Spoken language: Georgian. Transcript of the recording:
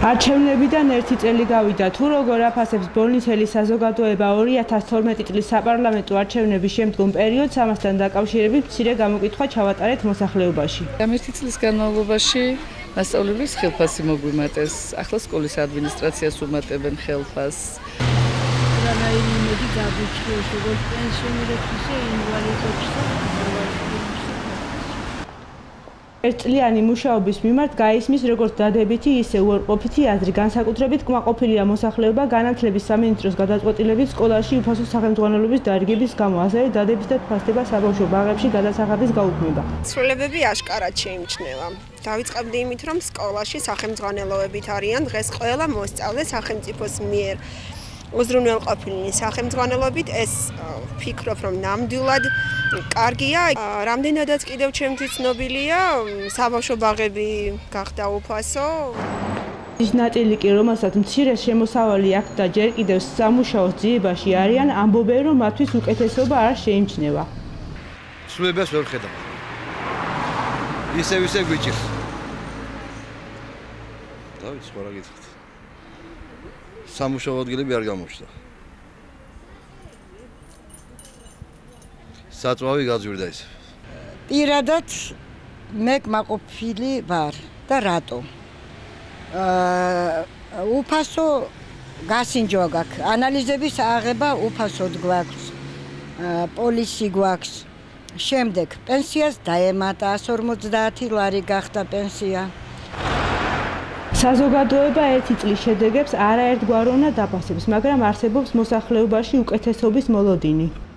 არჩევნებიდან ერთი წელი გავიდა, თუ როგორ აფასებს ბოლნისელი საზოგადოება 2012 წლის საპარლამენტო არჩევნების შემდგომ პერიოდს, ამასთან დაკავშირებით მცირე გამოკითხვა ჩავატარეთ მოსახლეობაში. ერთი წლის განმავლობაში მასწავლებლის ხელფასი მოგვიმატეს, ახლა სკოლის ადმინისტრაციას უმატებენ ხელფასს. ერთწლიანი მუშაობის მიმართ გაისმის როგორც დადებითი, ისე უარყოფითი აზრი, განსაკუთრებით კმაყოფილია მოსახლეობა განათლების სამინისტროს გადაწყვეტილებით სკოლაში უფასო სახელმძღვანელობის დარგების გამო, ასევე დადებითად ფასდება საბავშვო ბაღებში გადასახადის გაუქმება. ცვლილებები აშკარად შეიმჩნევა. დავიწყებდი იმით, რომ სკოლაში სახელმძღვანელოებით არიან დღეს ყველა მოსწავლე სახელმწიფოს მიერ უზრუნველყოფილი სახელმძღვანელობით, ეს ვფიქრობ, რომ ნამდვილად კარგია. რამდენადაც კიდევ ჩემთვის ცნობილია, საბავშვო ბაღები გახდა უფასო. ის ნაწილი კი, რომელსაც მცირე შემოსავალი აქვთ და ჯერ კიდევ სამუშაოს ძიებაში არიან, ამბობენ, რომ მათთვის უკეთესობა არ შეიმჩნევა. ცვლილებას ვერ ხედავ. ისევ გვიჭირს. დავით, სხვა რა გითხრათ. სამუშაო ადგილები არ გამოჩნდა. საწვავი გაძვირდა ისე. პირადად მე კმაყოფილი ვარ და რატო? უფასო გასინჯვა გაქვს, ანალიზების აღება უფასოდ გვაქვს, პოლისი გვაქვს. შემდეგ პენსიას დაემატა 150 ლარი გახდა პენსია. საზოგადოება ერთი წლის შედეგებს არაერთგვაროვნად აფასებს, მაგრამ არსებობს მოსახლეობაში უკეთესობის მოლოდინი.